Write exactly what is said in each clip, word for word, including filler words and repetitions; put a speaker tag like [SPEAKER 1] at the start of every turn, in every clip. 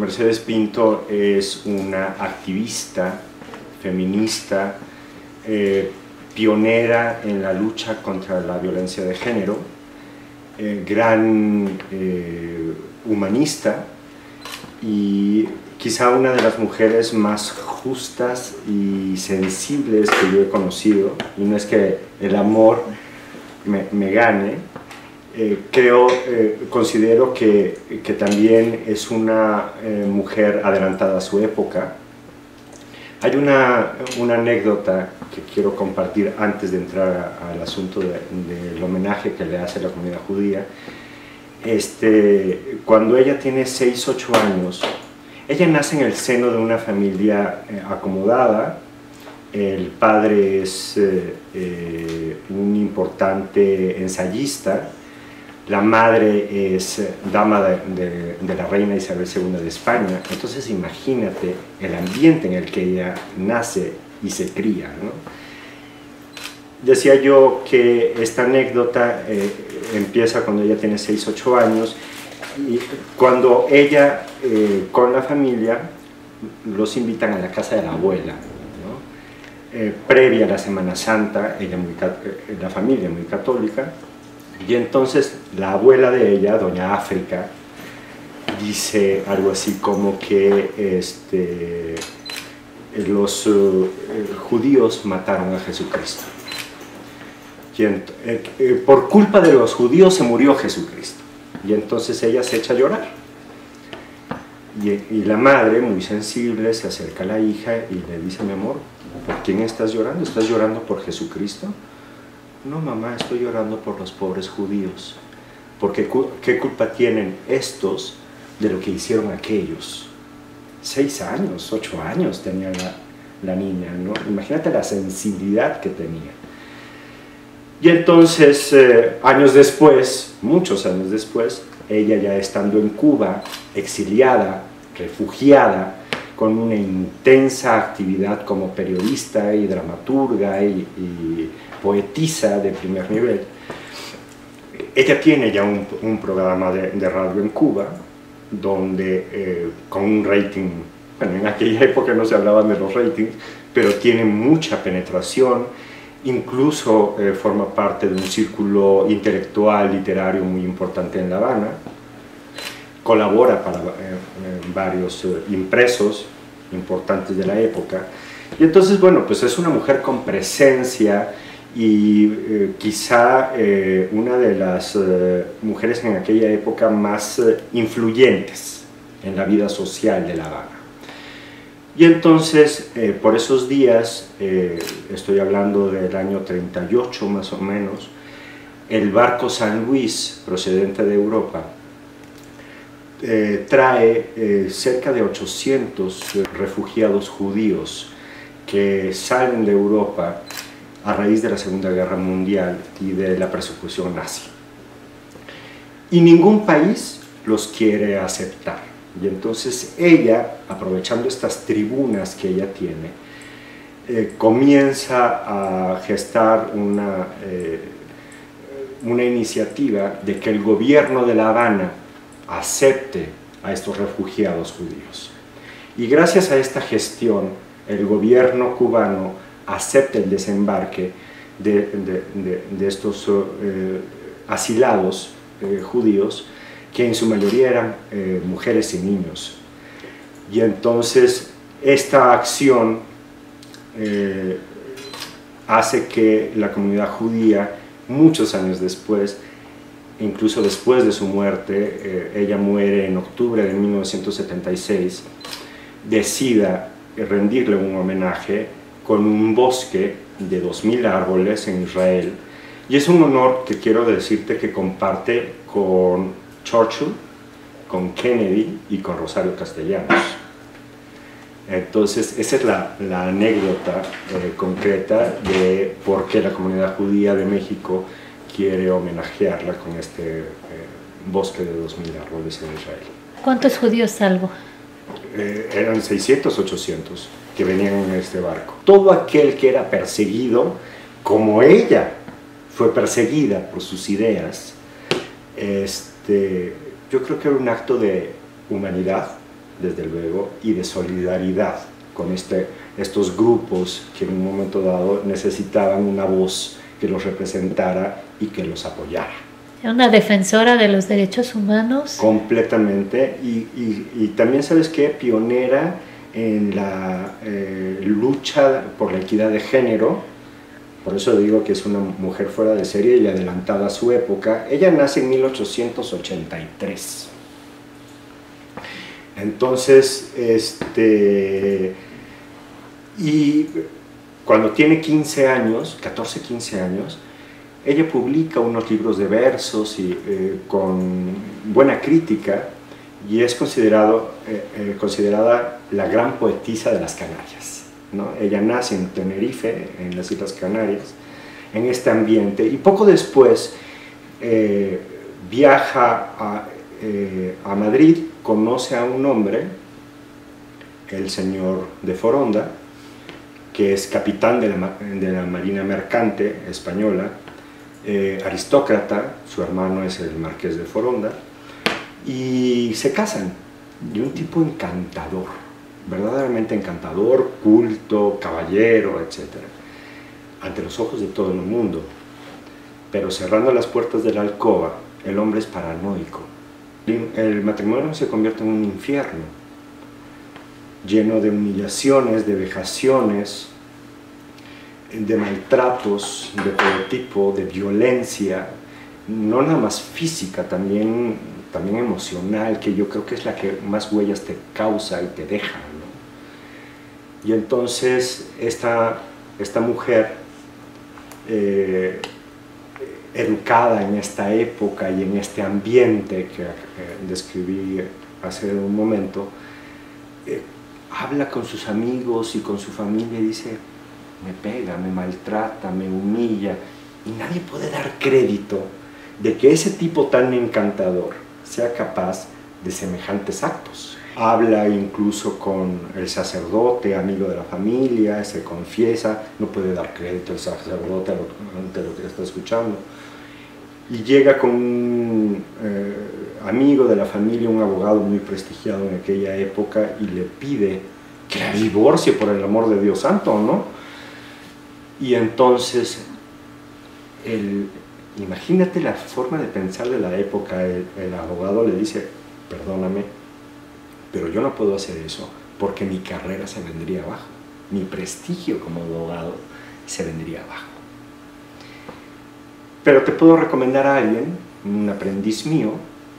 [SPEAKER 1] Mercedes Pinto es una activista feminista, eh, pionera en la lucha contra la violencia de género, eh, gran eh, humanista y quizá una de las mujeres más justas y sensibles que yo he conocido. Y no es que el amor me, me gane, eh, creo, eh, considero que, que también es una eh, mujer adelantada a su época. Hay una, una anécdota que quiero compartir antes de entrar a, al asunto de, del homenaje que le hace la comunidad judía. Este, cuando ella tiene seis, ocho años, ella nace en el seno de una familia eh, acomodada. El padre es eh, eh, un importante ensayista, la madre es dama de, de, de la reina Isabel segunda de España. Entonces imagínate el ambiente en el que ella nace y se cría, ¿no? Decía yo que esta anécdota eh, empieza cuando ella tiene seis, ocho años, y cuando ella eh, con la familia los invitan a la casa de la abuela, ¿no? Eh, previa a la Semana Santa, ella muy, la familia muy católica, y entonces la abuela de ella, doña África, dice algo así como que este, los uh, judíos mataron a Jesucristo. Y eh, eh, por culpa de los judíos se murió Jesucristo. Y entonces ella se echa a llorar. Y, y la madre, muy sensible, se acerca a la hija y le dice: mi amor, ¿por quién estás llorando? ¿Estás llorando por Jesucristo? No, mamá, estoy llorando por los pobres judíos. Porque ¿qué culpa tienen estos de lo que hicieron aquellos? Seis años, ocho años tenía la, la niña, ¿no? Imagínate la sensibilidad que tenía. Y entonces, eh, años después, muchos años después, ella ya estando en Cuba, exiliada, refugiada, con una intensa actividad como periodista y dramaturga y, y poetisa de primer nivel, ella tiene ya un, un programa de, de radio en Cuba, donde eh, con un rating, bueno, en aquella época no se hablaban de los ratings, pero tiene mucha penetración. Incluso eh, forma parte de un círculo intelectual, literario muy importante en La Habana, colabora para eh, varios eh, impresos importantes de la época, y entonces, bueno, pues es una mujer con presencia y eh, quizá eh, una de las eh, mujeres en aquella época más eh, influyentes en la vida social de La Habana. Y entonces, eh, por esos días, eh, estoy hablando del año treinta y ocho más o menos, el barco San Luis, procedente de Europa, eh, trae eh, cerca de ochocientos refugiados judíos que salen de Europa a raíz de la Segunda Guerra Mundial y de la persecución nazi. Y ningún país los quiere aceptar. Y entonces ella, aprovechando estas tribunas que ella tiene, eh, comienza a gestar una, eh, una iniciativa de que el gobierno de La Habana acepte a estos refugiados judíos. Y gracias a esta gestión, el gobierno cubano acepta el desembarque de, de, de, de estos eh, asilados eh, judíos, que en su mayoría eran eh, mujeres y niños. Y entonces esta acción eh, hace que la comunidad judía, muchos años después, incluso después de su muerte, eh, ella muere en octubre de mil novecientos setenta y seis, decida rendirle un homenaje con un bosque de dos mil árboles en Israel. Y es un honor que quiero decirte que comparte con Churchill, con Kennedy y con Rosario Castellanos. Entonces, esa es la, la anécdota eh, concreta de por qué la comunidad judía de México quiere homenajearla con este eh, bosque de dos mil árboles en Israel.
[SPEAKER 2] ¿Cuántos judíos salvo?
[SPEAKER 1] Eh, eran seiscientos, ochocientos que venían en este barco. Todo aquel que era perseguido, como ella fue perseguida por sus ideas, este, yo creo que era un acto de humanidad, desde luego, y de solidaridad con este, estos grupos que en un momento dado necesitaban una voz que los representara y que los apoyara.
[SPEAKER 2] Una defensora de los derechos humanos.
[SPEAKER 1] Completamente, y, y, y también, ¿sabes qué? Pionera en la eh, lucha por la equidad de género. Por eso digo que es una mujer fuera de serie y adelantada a su época. Ella nace en mil ochocientos ochenta y tres. Entonces, este, y cuando tiene quince años, catorce, quince años, ella publica unos libros de versos y, eh, con buena crítica, y es considerado, eh, eh, considerada la gran poetisa de las Canarias, ¿no? Ella nace en Tenerife, en las Islas Canarias, en este ambiente, y poco después eh, viaja a, eh, a Madrid, conoce a un hombre, el señor de Foronda, que es capitán de la, de la Marina Mercante española, eh, aristócrata, su hermano es el marqués de Foronda, y se casan, y un tipo encantador, verdaderamente encantador, culto, caballero, etcétera, ante los ojos de todo el mundo. Pero cerrando las puertas de la alcoba, el hombre es paranoico. El matrimonio se convierte en un infierno, lleno de humillaciones, de vejaciones, de maltratos de todo tipo, de violencia, no nada más física, también, también emocional, que yo creo que es la que más huellas te causa y te deja, ¿no? Y entonces esta, esta mujer, eh, educada en esta época y en este ambiente que eh, describí hace un momento, eh, habla con sus amigos y con su familia y dice: me pega, me maltrata, me humilla, y nadie puede dar crédito de que ese tipo tan encantador sea capaz de semejantes actos. Habla incluso con el sacerdote, amigo de la familia, se confiesa, no puede dar crédito al sacerdote ante lo que está escuchando, y llega con un eh, amigo de la familia, un abogado muy prestigiado en aquella época, y le pide que la divorcie, por el amor de Dios santo, ¿no? Y entonces, el, imagínate la forma de pensar de la época. El, el abogado le dice: perdóname, pero yo no puedo hacer eso porque mi carrera se vendría abajo, mi prestigio como abogado se vendría abajo. Pero te puedo recomendar a alguien, un aprendiz mío,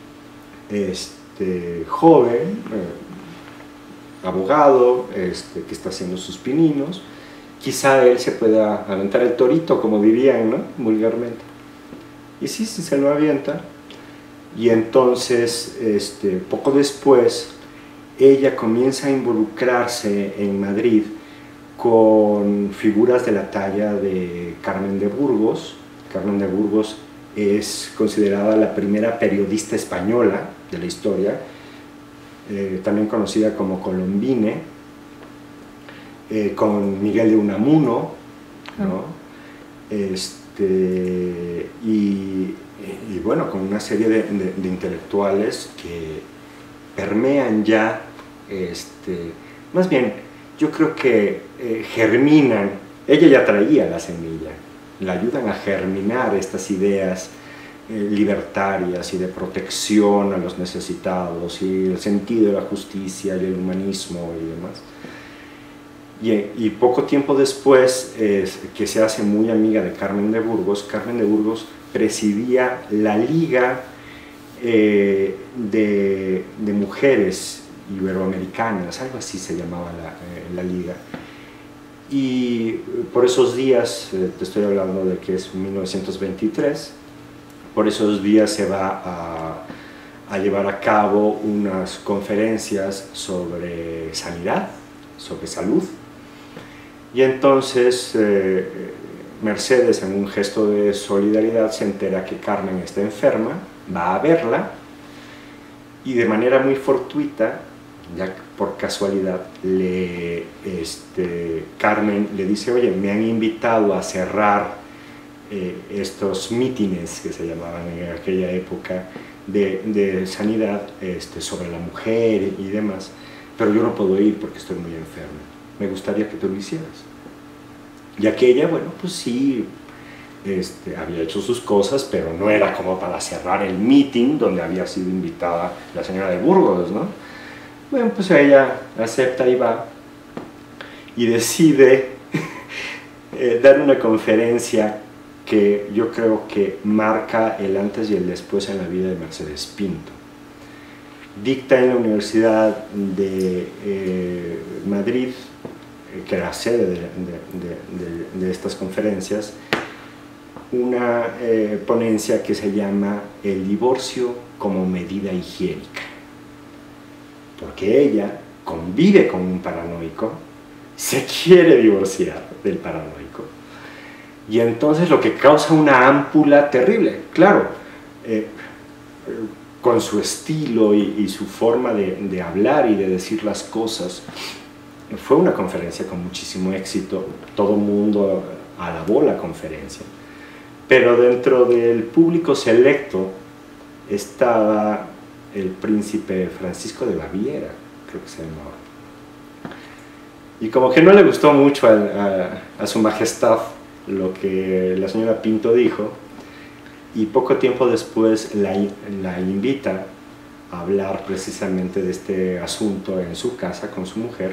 [SPEAKER 1] este, joven, eh, abogado, este, que está haciendo sus pininos. Quizá él se pueda aventar el torito, como dirían, ¿no? Vulgarmente. Y sí, sí se lo avienta. Y entonces, este, poco después, ella comienza a involucrarse en Madrid con figuras de la talla de Carmen de Burgos. Carmen de Burgos es considerada la primera periodista española de la historia, eh, también conocida como Colombine. Eh, con Miguel de Unamuno, ¿no? este, y, y bueno, con una serie de, de, de intelectuales que permean ya, este, más bien, yo creo que eh, germinan. Ella ya traía la semilla, la ayudan a germinar estas ideas eh, libertarias y de protección a los necesitados, y el sentido de la justicia y el humanismo y demás. Y, y poco tiempo después, eh, que se hace muy amiga de Carmen de Burgos, Carmen de Burgos presidía la Liga eh, de, de Mujeres Iberoamericanas, algo así se llamaba la, eh, la Liga. Y por esos días, eh, te estoy hablando de que es mil novecientos veintitrés, por esos días se va a, a llevar a cabo unas conferencias sobre sanidad, sobre salud. Y entonces eh, Mercedes, en un gesto de solidaridad, se entera que Carmen está enferma, va a verla, y de manera muy fortuita, ya por casualidad, le, este, Carmen le dice: oye, me han invitado a cerrar eh, estos mítines que se llamaban en aquella época de, de sanidad, este, sobre la mujer y demás. pero yo no puedo ir porque estoy muy enferma, me gustaría que tú lo hicieras. Y aquella, bueno, pues sí, este, había hecho sus cosas, pero no era como para cerrar el meeting donde había sido invitada la señora de Burgos, ¿no? Bueno, pues ella acepta y va, y decide eh, dar una conferencia que yo creo que marca el antes y el después en la vida de Mercedes Pinto. Dicta en la Universidad de eh, Madrid, eh, que era sede de, de, de, de, de estas conferencias, una eh, ponencia que se llama El divorcio como medida higiénica. Porque ella convive con un paranoico, se quiere divorciar del paranoico, y entonces lo que causa una ámpula terrible. Claro, eh, con su estilo y, y su forma de, de hablar y de decir las cosas, fue una conferencia con muchísimo éxito, todo el mundo alabó la conferencia, pero dentro del público selecto estaba el príncipe Francisco de Baviera, creo que se llamaba, y como que no le gustó mucho a, a, a su majestad lo que la señora Pinto dijo, y poco tiempo después la, la invita a hablar precisamente de este asunto en su casa con su mujer,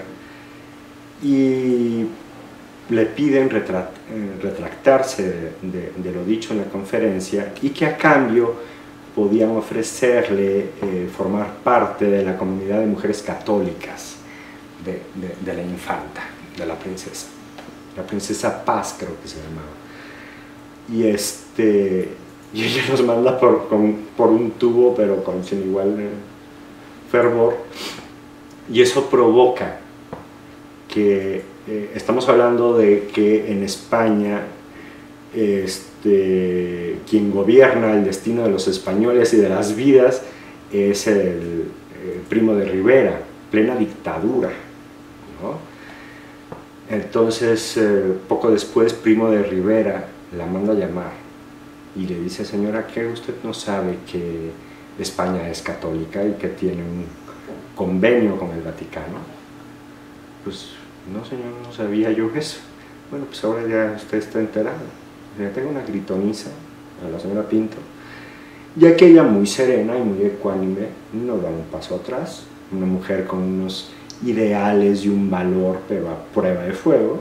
[SPEAKER 1] y le piden retra, retractarse de, de, de lo dicho en la conferencia, y que a cambio podían ofrecerle eh, formar parte de la comunidad de mujeres católicas de, de, de la infanta, de la princesa. La princesa Paz creo que se llamaba. Y, este, y ella nos manda por, con, por un tubo, pero con sin igual eh, fervor. Y eso provoca que, eh, estamos hablando de que en España, este, quien gobierna el destino de los españoles y de las vidas es el, el Primo de Rivera, plena dictadura, ¿no? Entonces, eh, poco después, Primo de Rivera la manda a llamar y le dice: señora, ¿qué usted no sabe que España es católica y que tiene un convenio con el Vaticano? Pues, no señor, no sabía yo eso. Bueno, pues ahora ya usted está enterado. Le tengo una gritoniza a la señora Pinto, y aquella, muy serena y muy ecuánime, no da un paso atrás, una mujer con unos ideales y un valor, pero a prueba de fuego,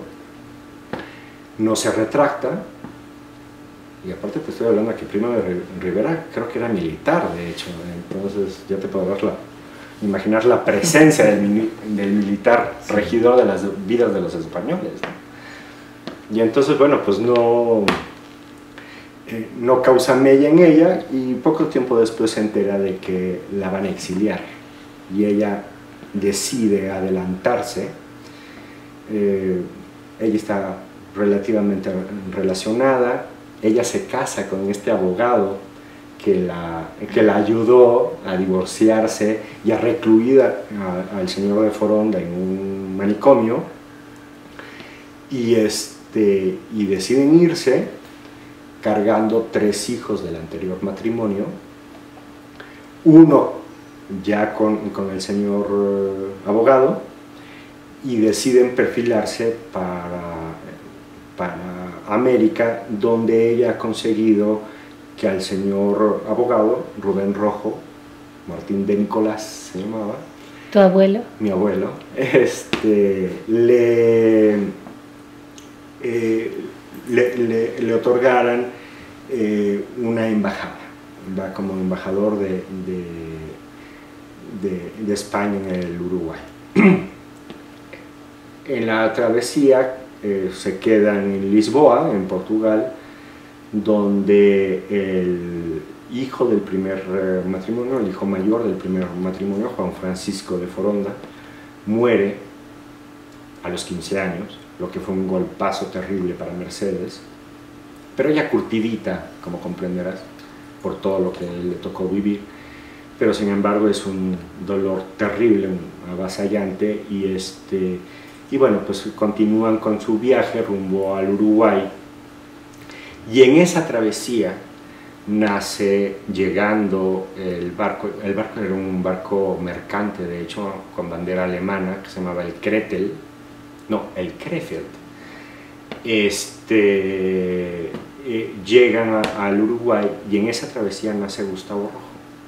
[SPEAKER 1] no se retracta. Y aparte te estoy hablando que Primo de Rivera creo que era militar, de hecho, entonces ya te podrás la, imaginar la presencia del, del militar regidor de las vidas de los españoles, ¿no? Y entonces, bueno, pues no, eh, no causa mella en ella, y poco tiempo después se entera de que la van a exiliar, y ella decide adelantarse. Eh, ella está relativamente relacionada, ella se casa con este abogado que la, que la ayudó a divorciarse y a recluir a, a, al señor de Foronda en un manicomio, y, este, y deciden irse cargando tres hijos del anterior matrimonio, uno ya con, con el señor eh, abogado, y deciden perfilarse para, para América, donde ella ha conseguido que al señor abogado, Rubén Rojo, Martín de Nicolás se llamaba,
[SPEAKER 2] ¿Tu abuelo?
[SPEAKER 1] Mi abuelo, este, le, eh, le, le, le otorgaran eh, una embajada, va como embajador de, de, de, de España en el Uruguay. En la travesía eh, se quedan en Lisboa, en Portugal, donde el hijo del primer eh, matrimonio, el hijo mayor del primer matrimonio, Juan Francisco de Foronda, muere a los quince años, lo que fue un golpazo terrible para Mercedes, pero ella curtidita, como comprenderás, por todo lo que le tocó vivir, pero sin embargo es un dolor terrible, un avasallante, y, este, y bueno, pues continúan con su viaje rumbo al Uruguay, y en esa travesía nace llegando el barco, el barco era un barco mercante, de hecho, con bandera alemana, que se llamaba el Kretel, no, el Krefeld. Este, eh, llegan a, al Uruguay y en esa travesía nace Gustavo Rojo.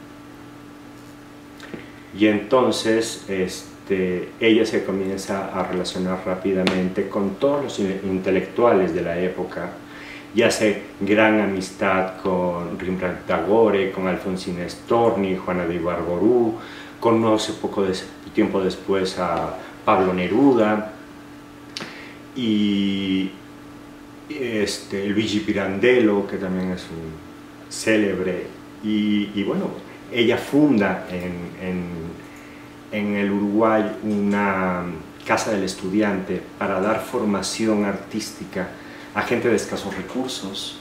[SPEAKER 1] Y entonces este, ella se comienza a relacionar rápidamente con todos los intelectuales de la época y hace gran amistad con Rembrandt Tagore, con Alfonsina Storni, Juana de Ibarború, conoce poco de, tiempo después a Pablo Neruda y este, Luigi Pirandello, que también es un célebre, y, y bueno, ella funda en, en, en el Uruguay una casa del estudiante para dar formación artística a gente de escasos recursos,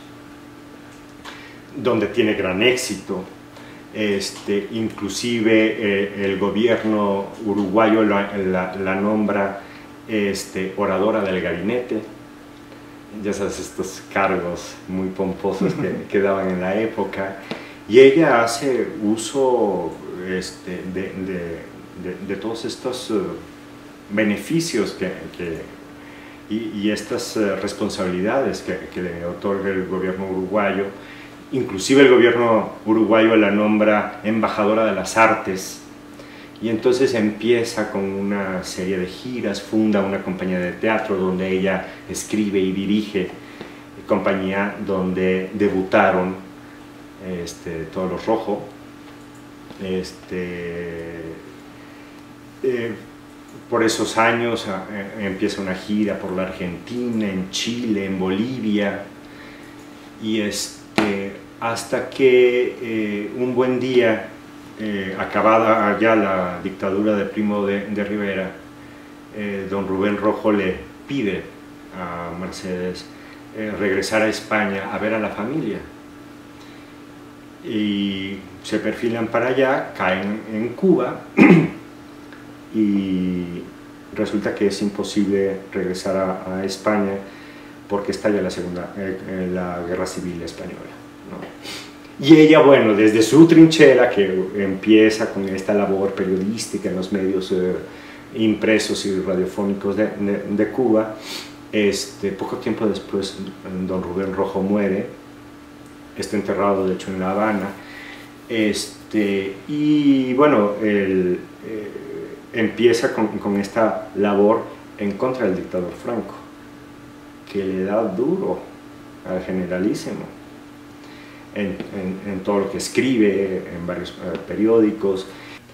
[SPEAKER 1] donde tiene gran éxito. Este, inclusive eh, el gobierno uruguayo la, la, la nombra este, oradora del gabinete, ya sabes, estos cargos muy pomposos que, que daban en la época, y ella hace uso este, de, de, de, de todos estos uh, beneficios que, que Y, y estas uh, responsabilidades que, que le otorga el gobierno uruguayo. Inclusive el gobierno uruguayo la nombra embajadora de las artes, y entonces empieza con una serie de giras, funda una compañía de teatro donde ella escribe y dirige, compañía donde debutaron este, Todos los Rojo, este, eh, por esos años eh, empieza una gira por la Argentina, en Chile, en Bolivia, y este, hasta que eh, un buen día, eh, acabada ya la dictadura de Primo de, de Rivera, eh, don Rubén Rojo le pide a Mercedes eh, regresar a España a ver a la familia, y se perfilan para allá, caen en Cuba, y resulta que es imposible regresar a, a España porque estalla la, segunda, eh, la Guerra Civil Española, ¿no? Y ella, bueno, desde su trinchera, que empieza con esta labor periodística en los medios eh, impresos y radiofónicos de, de, de Cuba, este, poco tiempo después don Rubén Rojo muere, está enterrado de hecho en La Habana, este, y bueno, el... Eh, empieza con, con esta labor en contra del dictador Franco, que le da duro al generalísimo en, en, en todo lo que escribe, en varios uh, periódicos.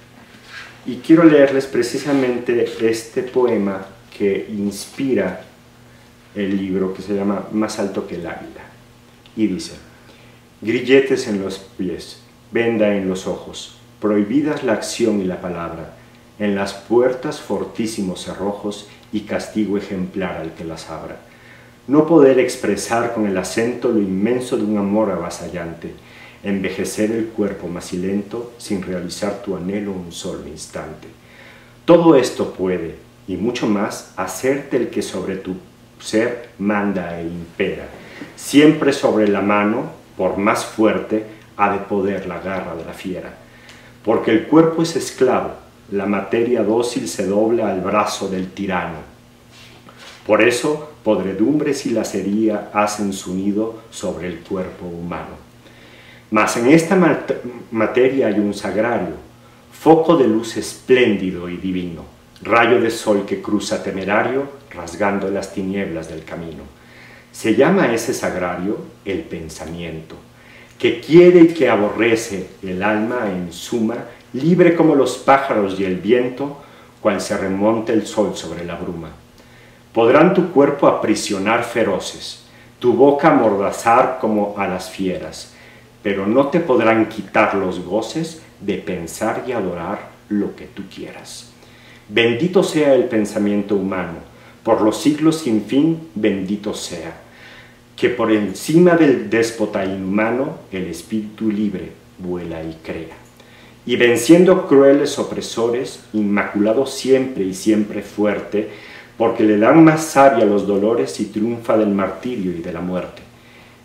[SPEAKER 1] Y quiero leerles precisamente este poema que inspira el libro, que se llama Más alto que el águila, y dice: grilletes en los pies, venda en los ojos, prohibidas la acción y la palabra, en las puertas fortísimos cerrojos y castigo ejemplar al que las abra. No poder expresar con el acento lo inmenso de un amor avasallante, envejecer el cuerpo macilento sin realizar tu anhelo un solo instante. Todo esto puede, y mucho más, hacerte el que sobre tu ser manda e impera. Siempre sobre la mano, por más fuerte, ha de poder la garra de la fiera. Porque el cuerpo es esclavo, la materia dócil se dobla al brazo del tirano. Por eso, podredumbres y lacería hacen su nido sobre el cuerpo humano. Mas en esta mat materia hay un sagrario, foco de luz espléndido y divino, rayo de sol que cruza temerario, rasgando las tinieblas del camino. Se llama ese sagrario el pensamiento, que quiere y que aborrece el alma en suma, libre como los pájaros y el viento, cual se remonta el sol sobre la bruma. Podrán tu cuerpo aprisionar feroces, tu boca amordazar como a las fieras, pero no te podrán quitar los goces de pensar y adorar lo que tú quieras. Bendito sea el pensamiento humano, por los siglos sin fin bendito sea, que por encima del déspota inhumano el espíritu libre vuela y crea. Y venciendo crueles opresores, inmaculado siempre y siempre fuerte, porque le dan más sabia los dolores y triunfa del martirio y de la muerte.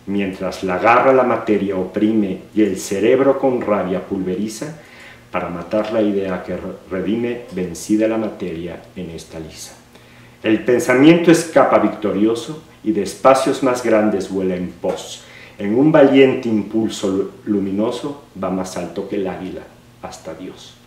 [SPEAKER 1] mientras la garra la materia oprime y el cerebro con rabia pulveriza, para matar la idea que redime vencida la materia en esta lisa. El pensamiento escapa victorioso y de espacios más grandes vuela en pos. En un valiente impulso luminoso va más alto que el águila hasta Dios.